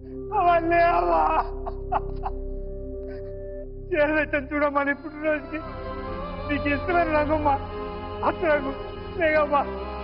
అవన్నీ అమ్మా చేరవచ్చాను చూడమ్మా నీ పుట్టినరోజుకి నీకు ఇష్టమైన రంగమ్మా అచ్చ రంగు లేగమ్మా